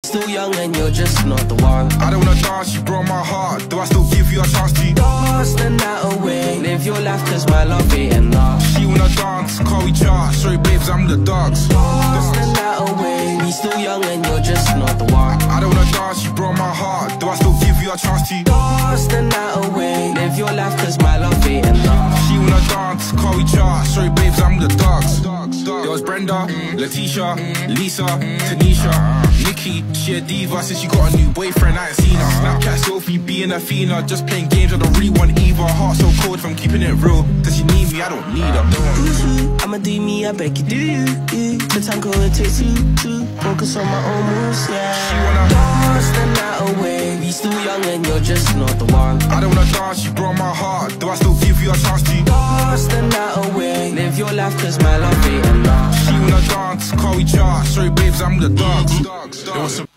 Still young and you're just not the one. I don't wanna dance, you broke my heart. Do I still give you a chance to dance the night away? Live your life cause my love ain't enough. She wanna dance, call we jar. Sorry babes, I'm the dogs. Dance the night away. We still young and you're just not the one. I don't wanna dance, you broke my heart. Do I still give you a chance to dance the night away? Live your life cause my love ain't enough. She wanna dance, call we jar. Sorry babes, I'm the dogs. There was Brenda, Letitia, Lisa, Tanisha, Nikki. She a diva since she got a new boyfriend, I ain't seen her. Snapchat selfie, being a fiend, just playing games, I don't really want either. Heart so cold if I'm keeping it real. Does she need me? I don't need her. I'ma do me, I beg you do you. The time go and takes you to focus on my own moves, yeah. She wanna dance the night away. We still young and you're just not the one. I don't wanna dance, you broke my heart. Do I still give you a chance to dance the night away? Live your life cause my love ain't enough. She wanna dance, call we jar. Sorry babes, I'm the dogs.